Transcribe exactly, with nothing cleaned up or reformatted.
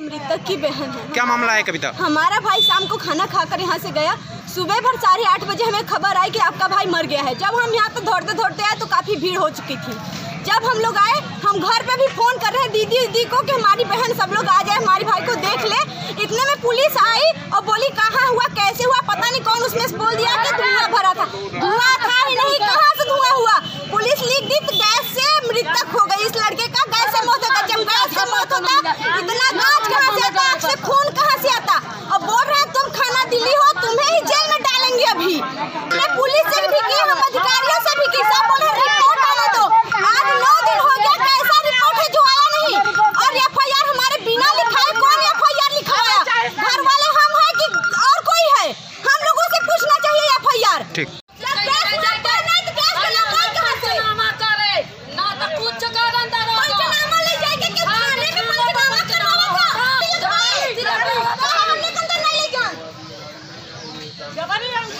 मृतक की बहन है। क्या मामला है कविता? हमारा भाई शाम को खाना खाकर यहाँ से गया, सुबह भर साढ़े आठ बजे हमें खबर आई कि आपका भाई मर गया है। जब हम यहाँ पे दौड़ते दौड़ते आए तो काफ़ी भीड़ हो चुकी थी। जब हम लोग आए, हम घर पे भी फोन कर रहे हैं दीदी दीदी को कि हमारी बहन सब लोग आ जाए, हमारे भाई को देख ले। इतने में पुलिस आई और बोली कहाँ हुआ, कैसे हुआ, पता नहीं कौन उसमें बोल दिया कि धुआं भरा था। धुआं था ही नहीं, कहाँ से धुआं हुआ? पुलिस लिख दी गैस से मृतक हो गई। इस लड़के का गैस से मौत होता, जब गैस से मौत होता इतना गाज कहाँ से आता, आँख से खून कहाँ से आता? और बोल रहे हैं तुम खाना दिल्ली हो, तुम्हें ही जेल में डालेंगे। अभी पुलिस से भी की, हम अधिकारियों से भी की, सब बोले रिपोर्ट आने दो। आज नौ दिन हो गया, कैसा रिपोर्ट है जो आया नहीं? और एफ आई आर हमारे बिना लिखाए कौन एफ आई आर लिखाया? घर वाले हम है कि और कोई है? हम लोगों से पूछना चाहिए एफ आई आर। ठीक। जवानी